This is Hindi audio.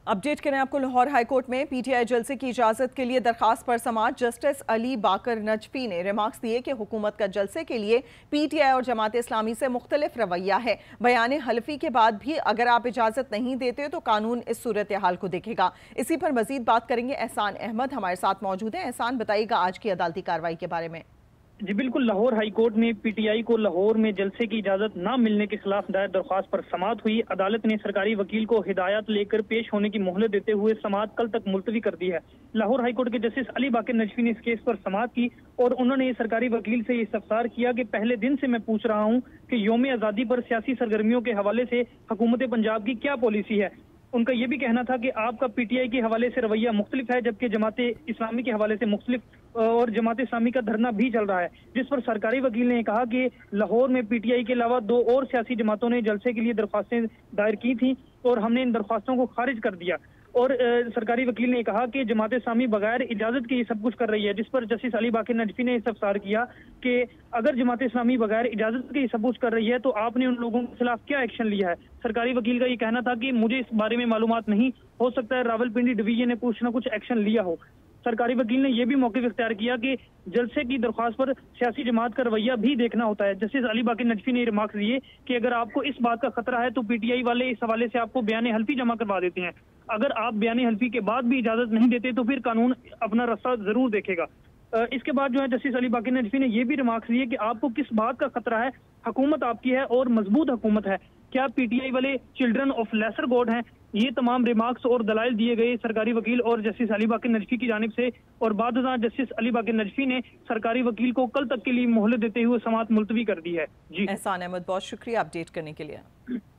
अपडेट करें आपको लाहौर हाईकोर्ट में पीटीआई जलसे की इजाजत के लिए दरखास्त पर समाअत जस्टिस अली बाकर नजफी ने रिमार्क्स दिए कि हुकूमत का जलसे के लिए पीटीआई और जमात इस्लामी से मुख्तलिफ रवैया है। बयान हल्फी के बाद भी अगर आप इजाजत नहीं देते तो कानून इस सूरत हाल को देखेगा। इसी पर मजीद बात करेंगे। एहसान अहमद हमारे साथ मौजूद है। एहसान, बताइएगा आज की अदालती कार्रवाई के बारे में। जी बिल्कुल, लाहौर हाईकोर्ट में पीटीआई को लाहौर में जलसे की इजाजत न मिलने के खिलाफ दायर दरख्वास्त पर समाअत हुई। अदालत ने सरकारी वकील को हिदायत लेकर पेश होने की मोहलत देते हुए समाअत कल तक मुलतवी कर दी है। लाहौर हाईकोर्ट के जस्टिस अली बाकर नजफी ने इस केस पर समाअत की और उन्होंने सरकारी वकील से इस्तफसार किया कि पहले दिन से मैं पूछ रहा हूँ कि यौम आज़ादी पर सियासी सरगर्मियों के हवाले से हुकूमत पंजाब की क्या पॉलिसी है। उनका यह भी कहना था कि आपका पीटीआई के हवाले से रवैया मुख्तलिफ है, जबकि जमात इस्लामी के हवाले से मुख्तलिफ और जमात इस्लामी का धरना भी चल रहा है। जिस पर सरकारी वकील ने कहा कि लाहौर में पीटीआई के अलावा 2 और सियासी जमातों ने जलसे के लिए दरख्वास्तें दायर की थी और हमने इन दरख्वास्तों को खारिज कर दिया। और सरकारी वकील ने कहा कि जमात इस्लामी बगैर इजाजत के ये सब कुछ कर रही है। जिस पर जस्टिस अली बाकर नजफी ने इस्तफसार किया कि अगर जमात इस्लामी बगैर इजाजत के ये सब कुछ कर रही है तो आपने उन लोगों के खिलाफ क्या एक्शन लिया है। सरकारी वकील का ये कहना था कि मुझे इस बारे में मालूमात नहीं, हो सकता है रावलपिंडी डिवीजन ने कुछ ना कुछ एक्शन लिया हो। सरकारी वकील ने यह भी मौक़िफ़ इख्तियार किया कि जलसे की दरख्वास्त पर सियासी जमात का रवैया भी देखना होता है। जस्टिस अली बाकर नजफी ने रिमार्क्स दिए कि अगर आपको इस बात का खतरा है तो पीटीआई वाले इस हवाले से आपको बयान हल्फी जमा करवा देते हैं। अगर आप बयान हल्फी के बाद भी इजाजत नहीं देते तो फिर कानून अपना रास्ता जरूर देखेगा। इसके बाद जो है जस्टिस अली बाकर नजफी ने यह भी रिमार्क्स दिए कि आपको किस बात का खतरा है, हुकूमत आपकी है और मजबूत हुकूमत है, क्या पीटीआई वाले चिल्ड्रन ऑफ लेसर गॉड हैं। ये तमाम रिमार्क्स और दलाइल दिए गए सरकारी वकील और जस्टिस अली बाकर नजफी की जानिब से और बाद जस्टिस अली बाकर नजफी ने सरकारी वकील को कल तक के लिए मोहलत देते हुए समाअत मुलतवी कर दी है। जी एहसान अहमद, बहुत शुक्रिया अपडेट करने के लिए।